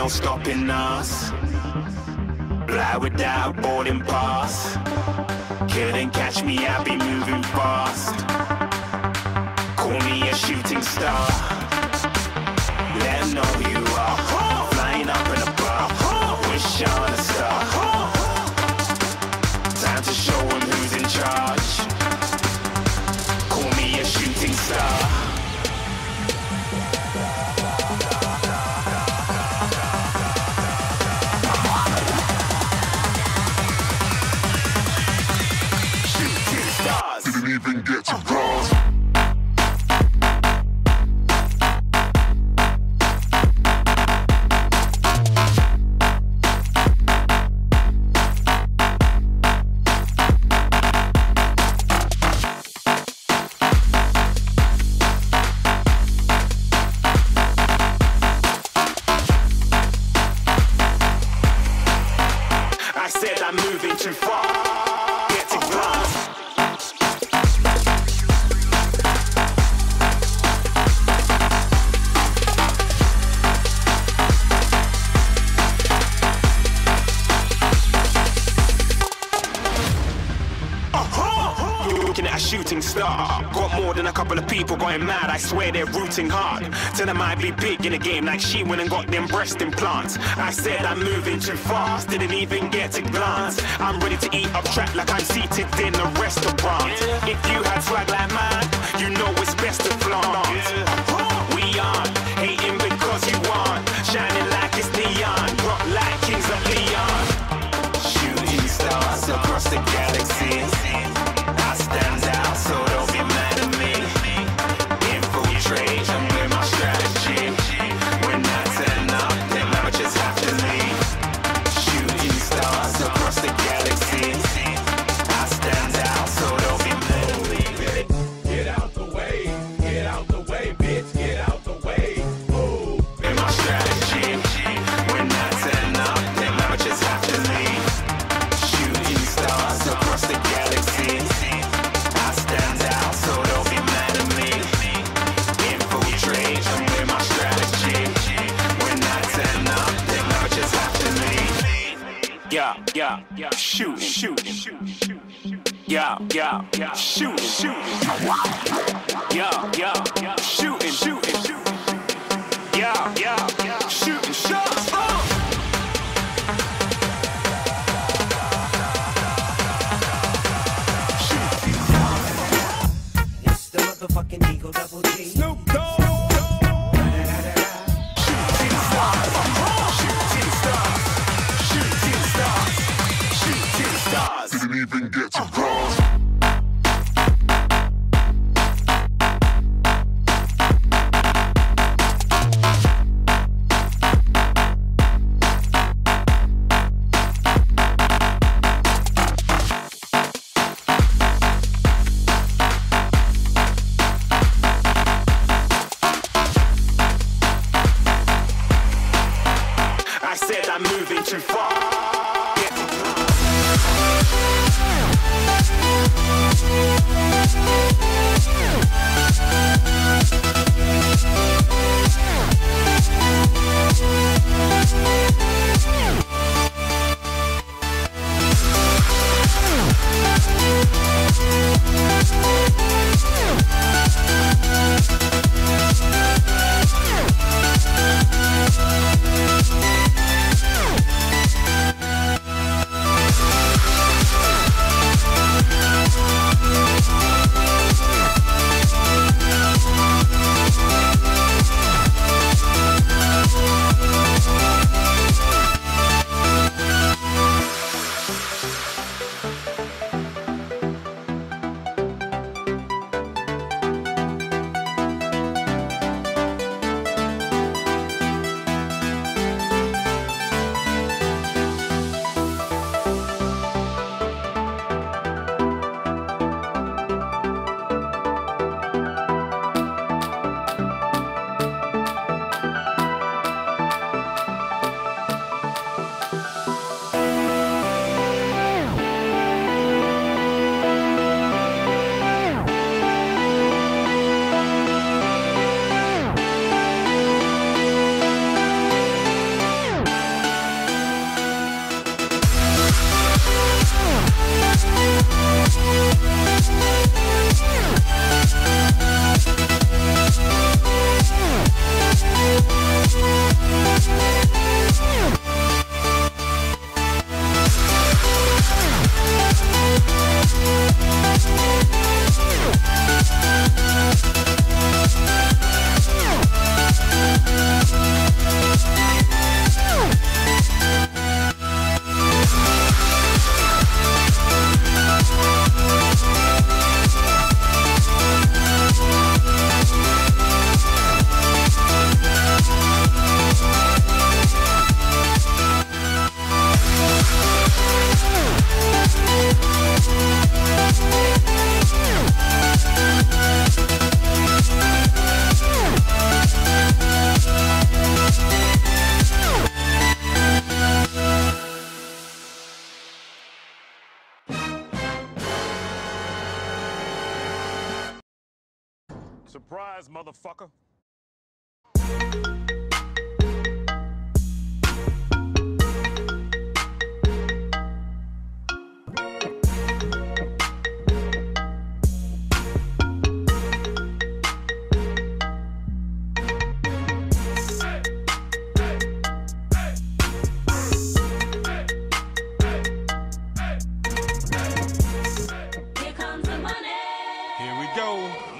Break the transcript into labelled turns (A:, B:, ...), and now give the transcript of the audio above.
A: no stopping us. Fly without boarding pass. Couldn't catch me, I be moving fast. Call me a shooting star. Let 'em know who you are. Flying up in a bar. Wish on a star. Time to show 'em who's in charge. Call me a shooting star.
B: Didn't even get to cross.
A: I said I'm moving too far. Get to glass. Looking at a shooting star. Got more than a couple of people going mad. I swear they're rooting hard. Tell them I'd be big in the game like she went and got them breast implants. I said I'm moving too fast. Didn't even get to glance. I'm ready to eat up track like I'm seated in a restaurant. If you had swag like mine, you know it's best to flaunt. We aren't hating because you aren't. Shining like it's neon. Rock like kings of Leon. Shooting stars across the galaxy. I stand out, so don't be mad at me. Infiltrate, I'm with my strategy. When I turn up, then I just have to leave. Shooting stars across the galaxy. I stand out, so don't be mad at me.
C: Get out the way, bitch, get out the way. Ooh.
A: With my strategy. When I turn up, then I just have to leave. Shooting stars across the galaxy. I stand out, so don't be mad at me. Infiltrate, I'm with my strategy. When I turn up, then I just have to leave. Yeah, shooting. Yeah, shooting. Yeah, shooting. Yeah, shooting shots.
D: It's the motherfucking Eagle Double G.
C: Snoop Dogg.
A: Shooting stars.
B: Didn't even get to cross.
A: I said I'm moving too far. Get to
C: Surprise, motherfucker.
E: Here comes the money.
C: Here we go.